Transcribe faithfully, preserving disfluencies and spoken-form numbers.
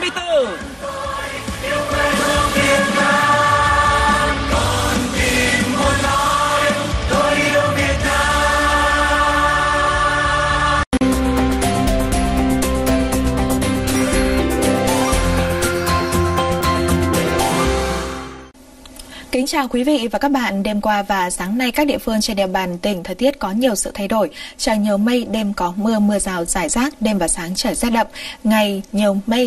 mươi tư. Kính chào quý vị và các bạn. Đêm qua và sáng nay các địa phương trên địa bàn tỉnh thời tiết có nhiều sự thay đổi. Trời nhiều mây, đêm có mưa, mưa rào rải rác, đêm và sáng trời rét đậm, ngày nhiều mây.